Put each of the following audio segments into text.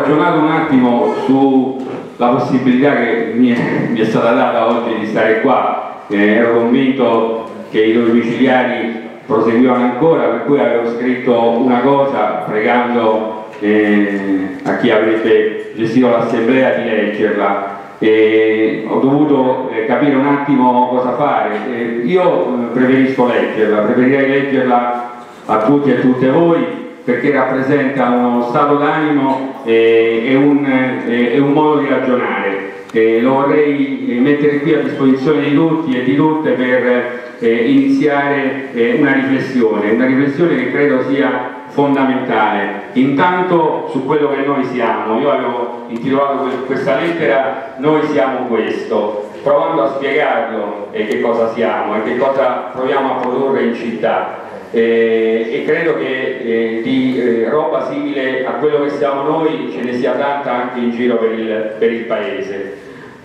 ragionato un attimo sulla possibilità che mi è stata data oggi di stare qua, ero convinto che i domiciliari proseguivano ancora, per cui avevo scritto una cosa pregando a chi avrebbe gestito l'assemblea di leggerla. Ho dovuto capire un attimo cosa fare. Io preferisco leggerla, preferirei leggerla a tutti e a tutte voi, perché rappresenta uno stato d'animo e un modo di ragionare. Lo vorrei mettere qui a disposizione di tutti e di tutte per iniziare una riflessione che credo sia fondamentale. Intanto su quello che noi siamo. Io avevo intitolato questa lettera "Noi siamo questo", provando a spiegarlo che cosa siamo e che cosa proviamo a produrre in città. E credo che di roba simile a quello che siamo noi ce ne sia tanta anche in giro per il paese.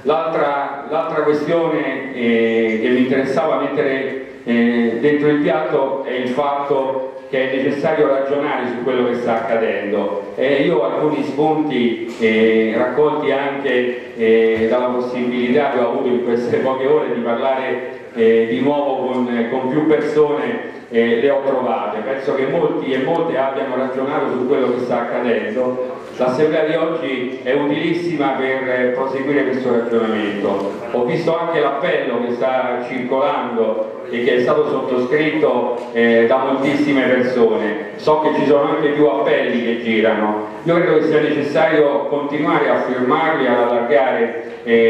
L'altra questione che mi interessava mettere dentro il piatto è il fatto che è necessario ragionare su quello che sta accadendo. Io ho alcuni spunti raccolti anche dalla possibilità che ho avuto in queste poche ore di parlare di nuovo con più persone. Le ho trovate, penso che molti e molte abbiano ragionato su quello che sta accadendo. L'assemblea di oggi è utilissima per proseguire questo ragionamento. Ho visto anche l'appello che sta circolando e che è stato sottoscritto da moltissime persone. So che ci sono anche più appelli che girano. Io credo che sia necessario continuare a firmarli, ad allargare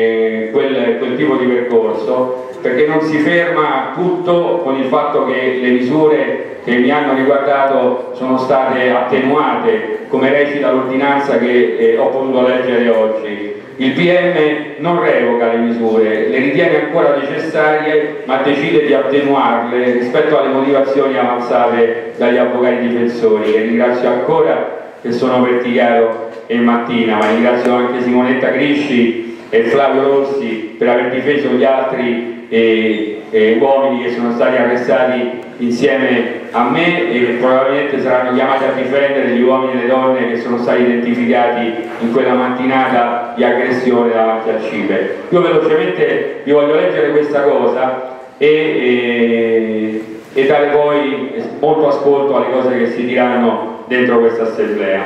quel tipo di percorso, perché non si ferma tutto con il fatto che le misure che mi hanno riguardato sono state attenuate, come recita l'ordinanza che ho potuto leggere oggi. Il PM non revoca le misure, le ritiene ancora necessarie, ma decide di attenuarle rispetto alle motivazioni avanzate dagli avvocati difensori, che ringrazio ancora, che sono Verticaro e Mattina, ma ringrazio anche Simonetta Grisci e Flavio Rossi per aver difeso gli altri uomini che sono stati arrestati insieme a me e che probabilmente saranno chiamati a difendere gli uomini e le donne che sono stati identificati in quella mattinata di aggressione davanti al CIPE. Io velocemente vi voglio leggere questa cosa e dare poi molto ascolto alle cose che si diranno dentro questa assemblea.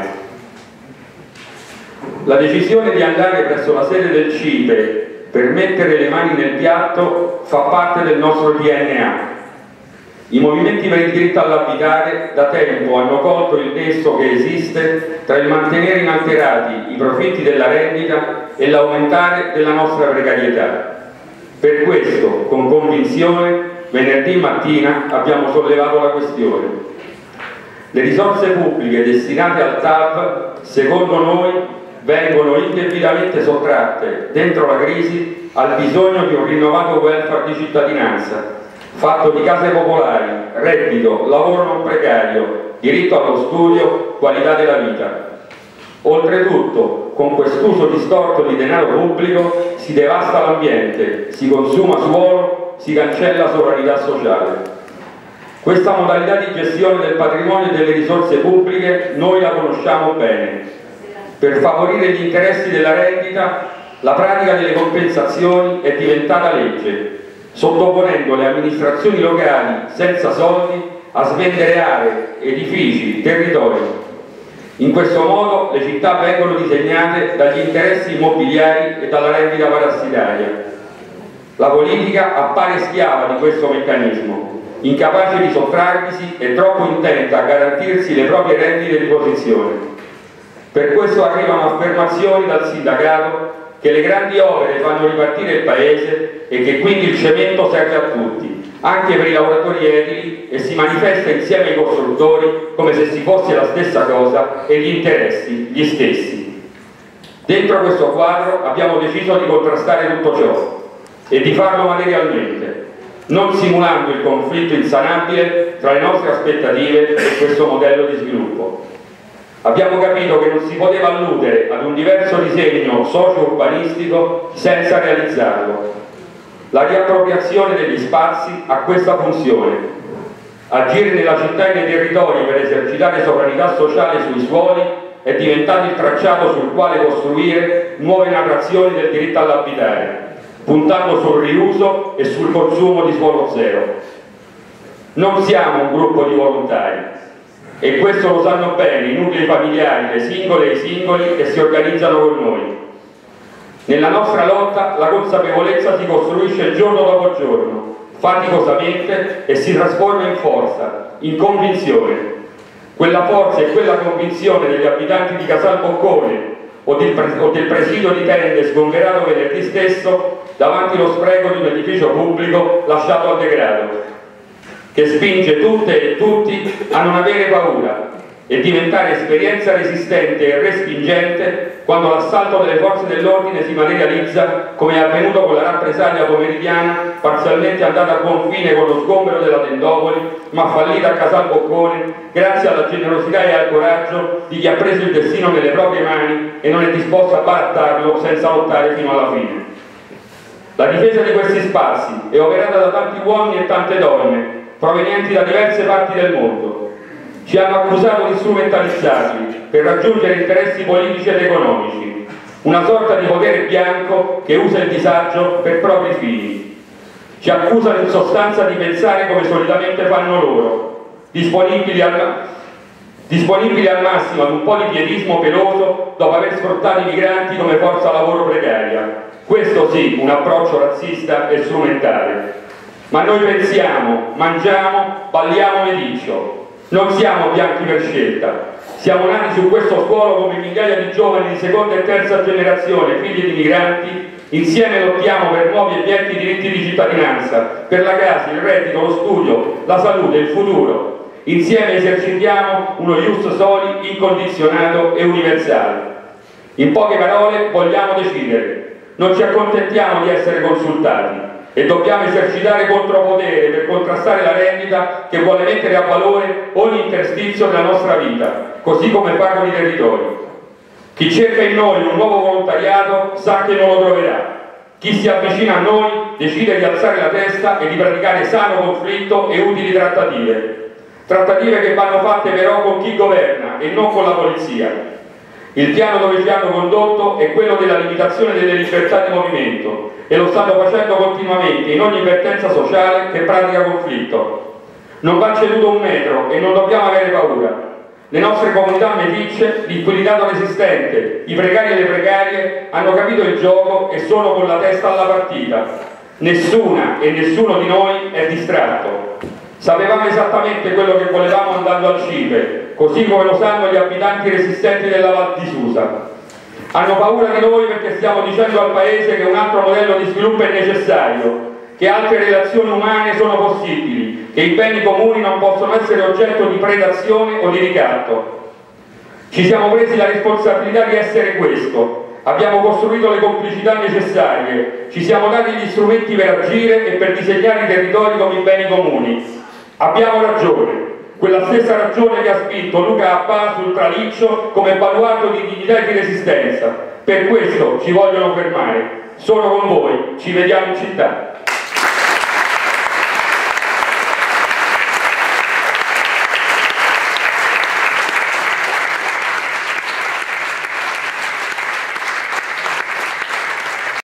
La decisione di andare presso la sede del CIPE per mettere le mani nel piatto fa parte del nostro DNA. I movimenti per il diritto all'abitare da tempo hanno colto il nesso che esiste tra il mantenere inalterati i profitti della rendita e l'aumentare della nostra precarietà. Per questo, con convinzione, venerdì mattina abbiamo sollevato la questione. Le risorse pubbliche destinate al TAV, secondo noi, vengono indebitamente sottratte dentro la crisi al bisogno di un rinnovato welfare di cittadinanza, fatto di case popolari, reddito, lavoro non precario, diritto allo studio, qualità della vita. Oltretutto, con quest'uso distorto di denaro pubblico si devasta l'ambiente, si consuma suolo, si cancella sovranità sociale. Questa modalità di gestione del patrimonio e delle risorse pubbliche noi la conosciamo bene. Per favorire gli interessi della rendita, la pratica delle compensazioni è diventata legge, sottoponendo le amministrazioni locali senza soldi a svendere aree, edifici, territori. In questo modo le città vengono disegnate dagli interessi immobiliari e dalla rendita parassitaria. La politica appare schiava di questo meccanismo, incapace di sottrarvisi e troppo intenta a garantirsi le proprie rendite di posizione. Per questo arrivano affermazioni dal sindacato che le grandi opere fanno ripartire il paese e che quindi il cemento serve a tutti, anche per i lavoratori edili, e si manifesta insieme ai costruttori come se si fosse la stessa cosa e gli interessi gli stessi. Dentro questo quadro abbiamo deciso di contrastare tutto ciò e di farlo materialmente, non simulando il conflitto insanabile tra le nostre aspettative e questo modello di sviluppo. Abbiamo capito che non si poteva alludere ad un diverso disegno socio-urbanistico senza realizzarlo. La riappropriazione degli spazi ha questa funzione: agire nella città e nei territori per esercitare sovranità sociale sui suoli è diventato il tracciato sul quale costruire nuove narrazioni del diritto all'abitare, puntando sul riuso e sul consumo di suolo zero. Non siamo un gruppo di volontari, e questo lo sanno bene i nuclei familiari, le singole e i singoli che si organizzano con noi. Nella nostra lotta la consapevolezza si costruisce giorno dopo giorno, faticosamente, e si trasforma in forza, in convinzione. Quella forza e quella convinzione degli abitanti di Casal Boccone o del presidio di tende sgomberato venerdì stesso davanti allo spreco di un edificio pubblico lasciato al degrado, che spinge tutte e tutti a non avere paura e diventare esperienza resistente e respingente quando l'assalto delle forze dell'ordine si materializza, come è avvenuto con la rappresaglia pomeridiana parzialmente andata a buon fine con lo sgombero della Tendopoli, ma fallita a Casal Boccone grazie alla generosità e al coraggio di chi ha preso il destino nelle proprie mani e non è disposto a barattarlo senza lottare fino alla fine. La difesa di questi spazi è operata da tanti uomini e tante donne provenienti da diverse parti del mondo. Ci hanno accusato di strumentalizzarli per raggiungere interessi politici ed economici, una sorta di potere bianco che usa il disagio per propri fini. Ci accusano in sostanza di pensare come solitamente fanno loro, disponibili al massimo ad un po' di pietismo peloso dopo aver sfruttato i migranti come forza lavoro precaria. Questo sì, un approccio razzista e strumentale. Ma noi pensiamo, mangiamo, balliamo meticcio. Non siamo bianchi per scelta. Siamo nati su questo suolo come migliaia di giovani di seconda e terza generazione, figli di migranti. Insieme lottiamo per nuovi e vecchi diritti di cittadinanza, per la casa, il reddito, lo studio, la salute, il futuro. Insieme esercitiamo uno ius soli incondizionato e universale. In poche parole, vogliamo decidere. Non ci accontentiamo di essere consultati e dobbiamo esercitare contropotere per contrastare la rendita che vuole mettere a valore ogni interstizio della nostra vita, così come fa con i territori. Chi cerca in noi un nuovo volontariato sa che non lo troverà. Chi si avvicina a noi decide di alzare la testa e di praticare sano conflitto e utili trattative. Trattative che vanno fatte però con chi governa e non con la polizia. Il piano dove ci hanno condotto è quello della limitazione delle libertà di movimento e lo stanno facendo continuamente in ogni vertenza sociale che pratica conflitto. Non va ceduto un metro e non dobbiamo avere paura. Le nostre comunità meticce, l'inquilinato resistente, i precari e le precarie hanno capito il gioco e sono con la testa alla partita. Nessuna e nessuno di noi è distratto. Sapevamo esattamente quello che volevamo andando al CIPE, così come lo sanno gli abitanti resistenti della Val di Susa. Hanno paura di noi perché stiamo dicendo al Paese che un altro modello di sviluppo è necessario, che altre relazioni umane sono possibili, che i beni comuni non possono essere oggetto di predazione o di ricatto. Ci siamo presi la responsabilità di essere questo. Abbiamo costruito le complicità necessarie, ci siamo dati gli strumenti per agire e per disegnare i territori come i beni comuni. Abbiamo ragione, quella stessa ragione che ha spinto Luca Appà sul Traliccio come baluardo di dignità e di resistenza. Per questo ci vogliono fermare. Sono con voi, ci vediamo in città.